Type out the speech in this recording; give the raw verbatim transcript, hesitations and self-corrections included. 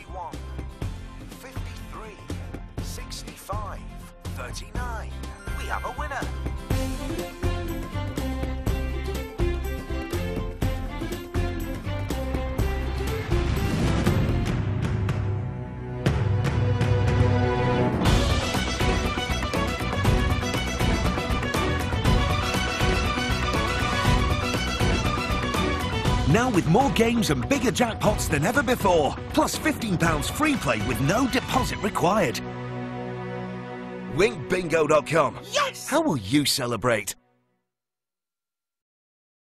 fifty-one, fifty-three, sixty-five, thirty-nine. We have a winner. Now with more games and bigger jackpots than ever before. Plus fifteen pounds free play with no deposit required. wink bingo dot com. Yes! How will you celebrate?